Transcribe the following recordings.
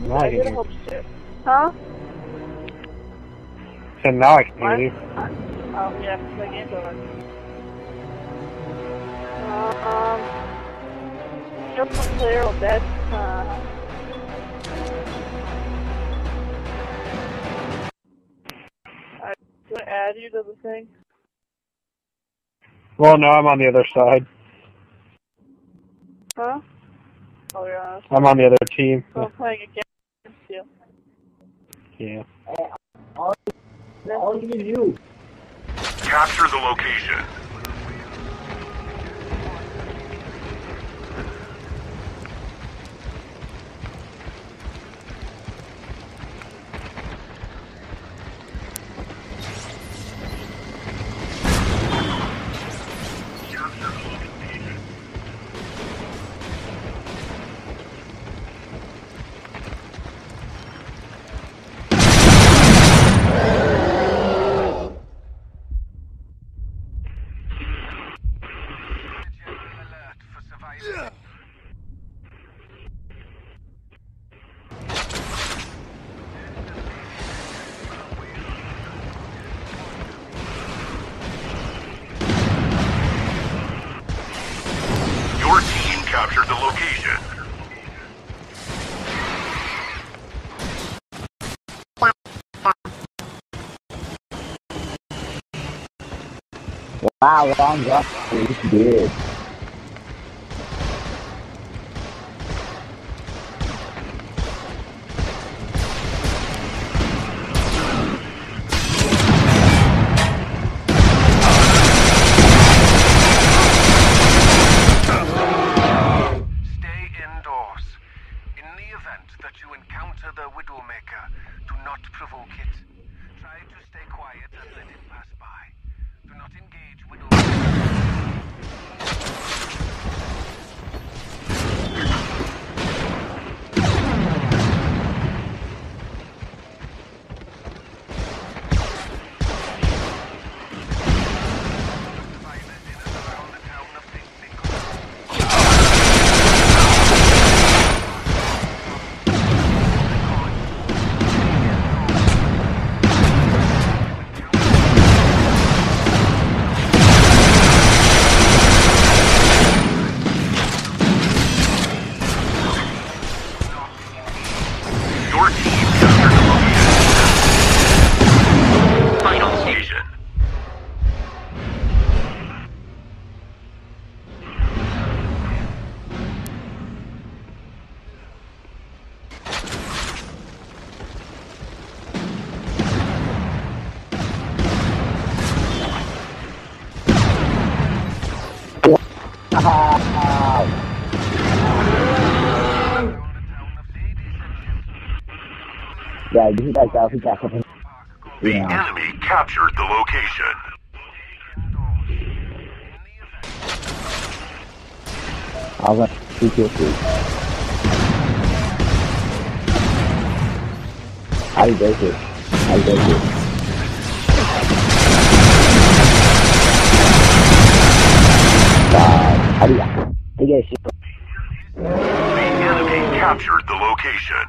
Now I can hear you. Huh? So now I can hear you. Oh, yeah, the game's over. Just clear of that, do I add you to the thing? Well, no, I'm on the other side. Huh? Oh, yeah. I'm on the other team. So I'm playing against you. Yeah. All you. Capture the location. Your team captured the location. Wow, long drop. It's good. Your team captured the location. Final station. Yeah, this is like we got something. The enemy captured the location. I'll run 250. How do you break it? How do you break it? How do you get shit? The enemy captured the location.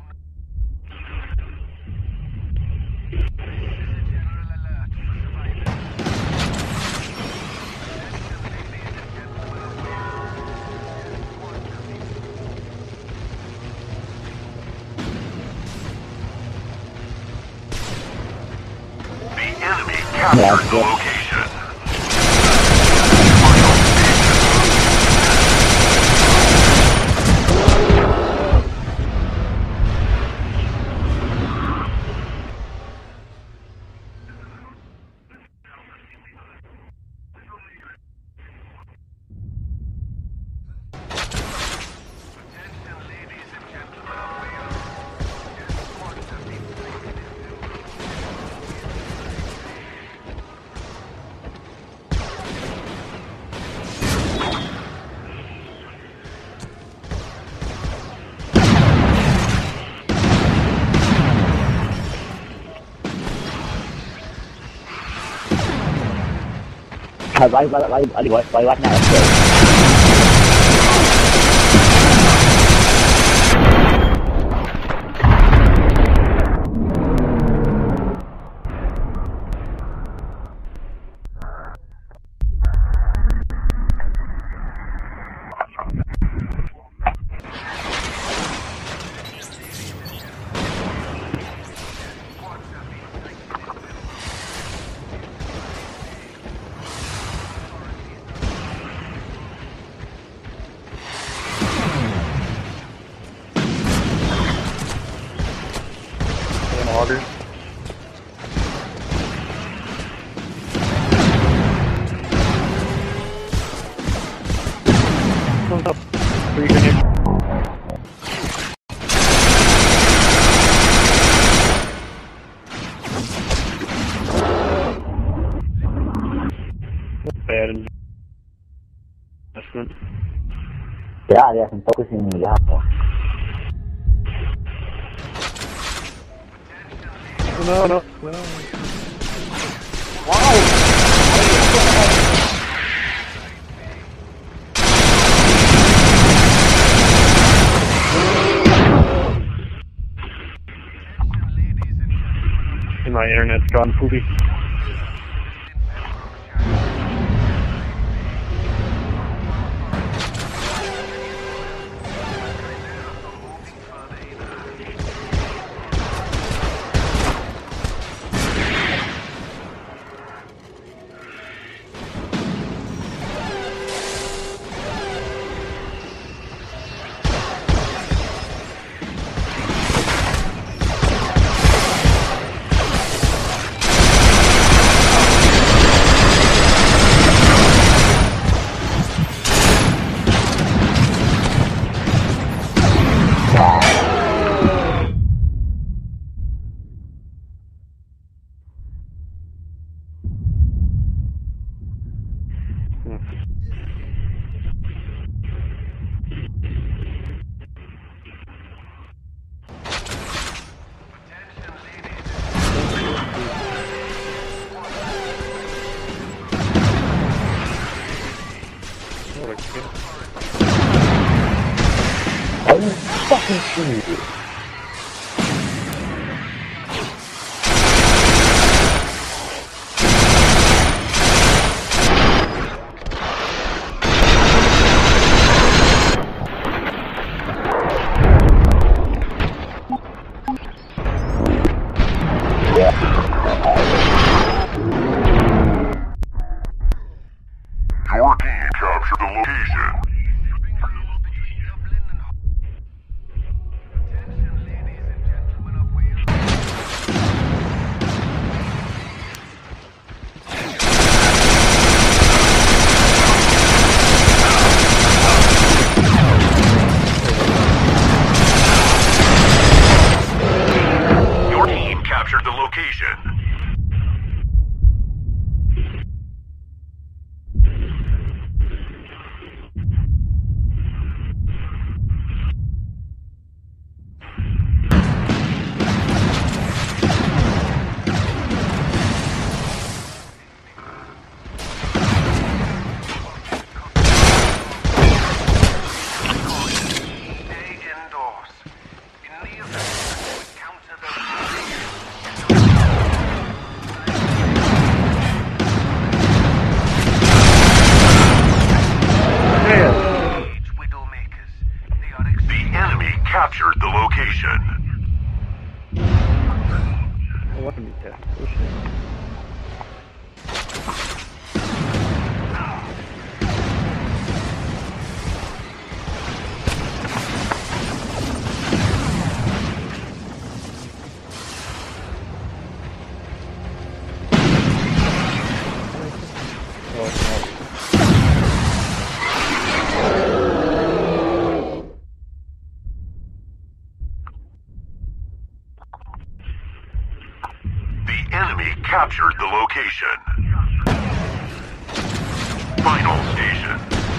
The enemy captured the location. Why what now? Augers. Comes up. 3 grenades. Bad investment. Yeah, they have been focusing on the apple. No. My internet's gone poopy. Are you fucking serious? Your team captured the location. Your team captured the location. The enemy captured the location. Weapon test. The enemy captured the location. Final station.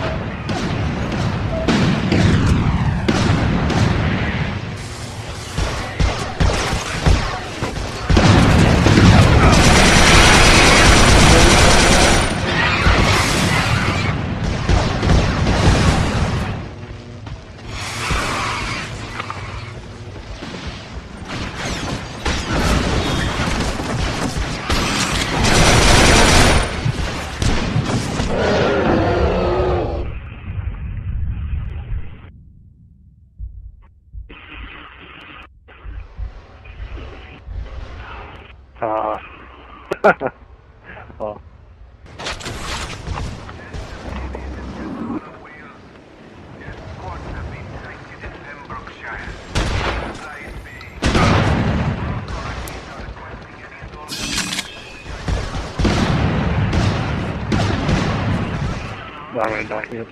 Oh. I'm gonna die here.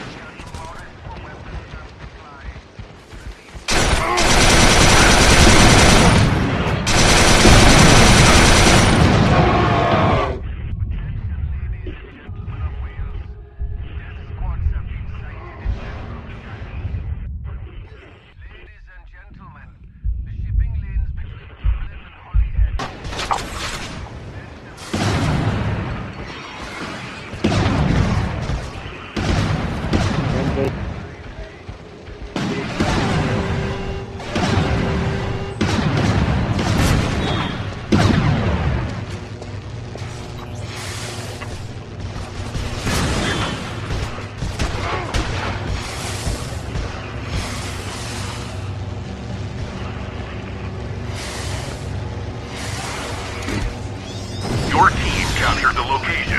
Your team captured the location.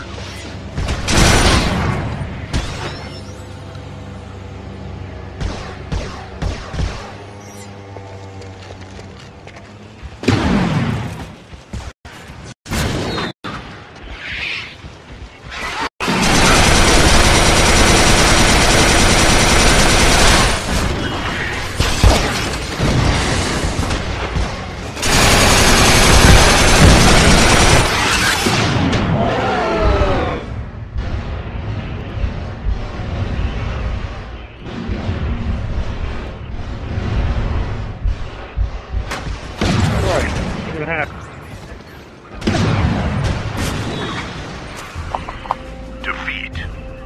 Defeat.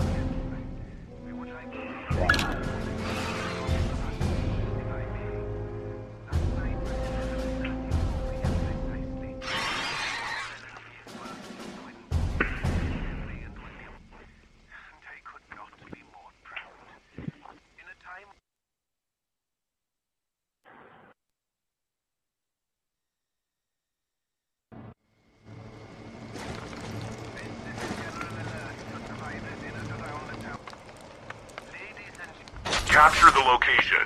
Capture the location.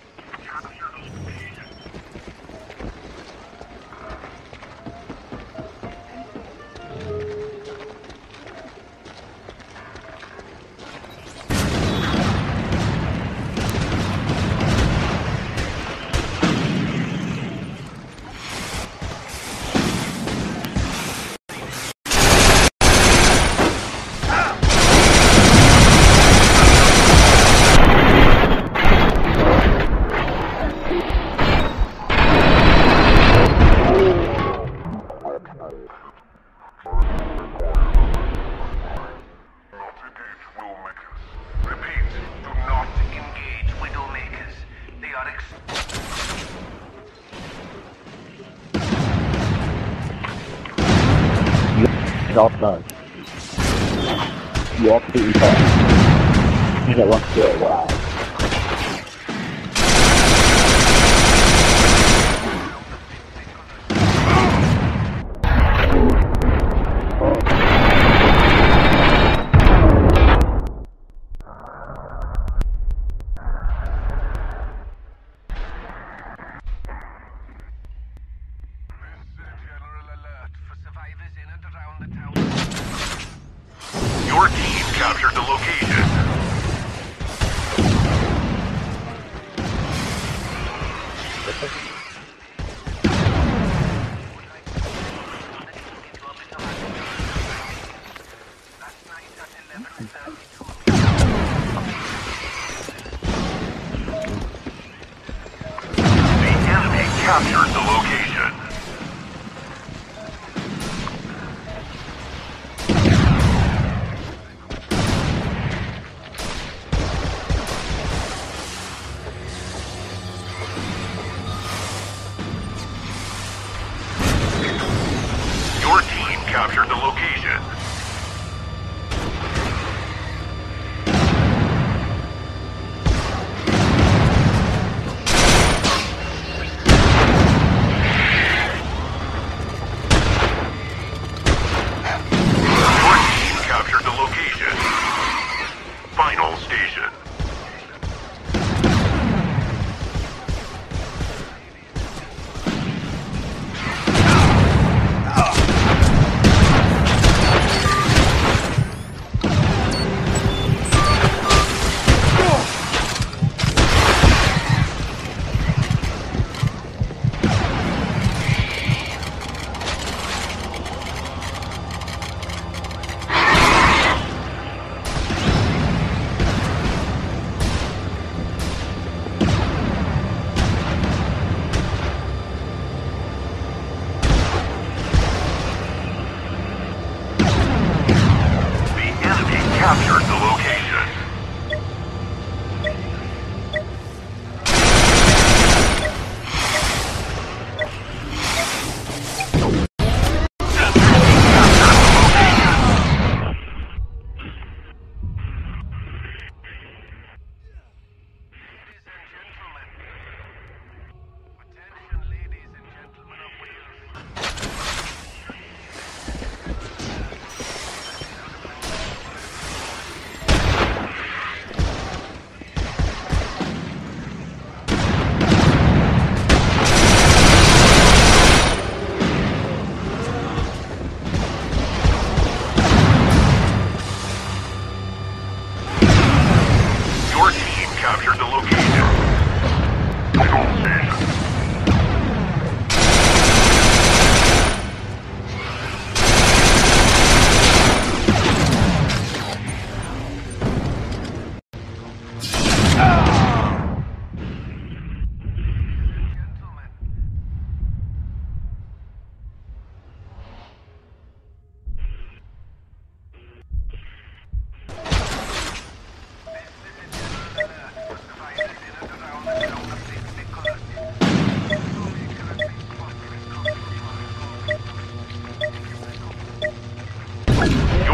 It's all done. You all completely fine. You don't want to do it, wow. Your team captured the location. The enemy captured the location. Your team captured the location. Your team captured the location. Final station.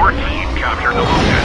Your team captured the location.